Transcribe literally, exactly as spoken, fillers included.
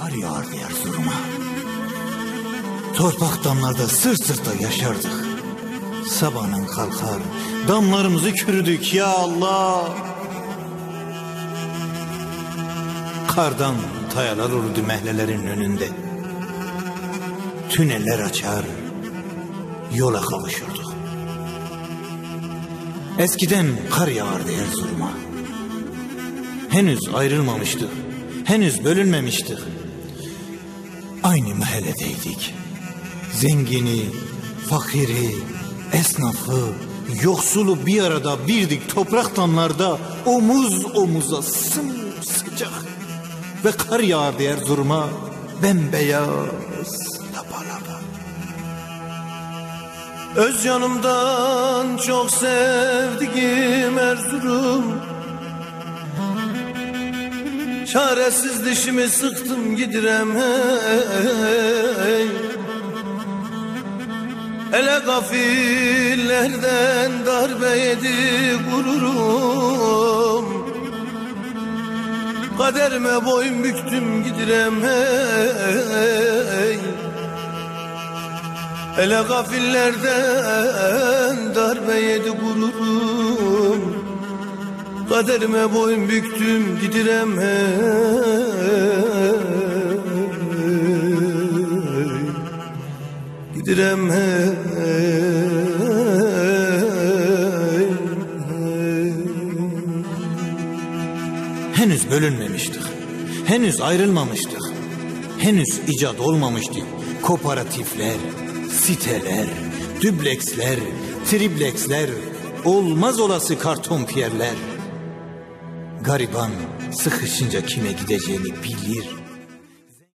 kar yağardı Erzurum'a. Torpak damlarda sırt sırta yaşardık. Sabahın kalkar, damlarımızı kürüdük ya Allah. Kardan tayalar olurdu mehlelerin önünde. Tüneller açar, yola kavuşurduk. Eskiden kar yağardı Erzurum'a. Henüz ayrılmamıştık, henüz bölünmemiştik. Aynı mahalledeydik. Zengini, fakiri, esnafı, yoksulu bir arada birdik toprak damlarda, omuz omuza sımsıcak. Ve kar yağardı Erzurum'a, bembeyaz, lapa lapa. Öz canımdan çok sevdiğim Erzurum, çaresiz dişimi sıktım gidirem hey. Ele gafillerden darbe yedi gururum, kaderime boyun büktüm gidirem hey. Ele gafillerden darbe yedi gururum, kaderime boyun büktüm gidirem hey. Gidirem hey. Henüz bölünmemiştik, henüz ayrılmamıştık, henüz icat olmamıştı kooperatifler, siteler, dübleksler, tripleksler, olmaz olası kartonpiyerler. Gariban sıkışınca kime gideceğini bilir,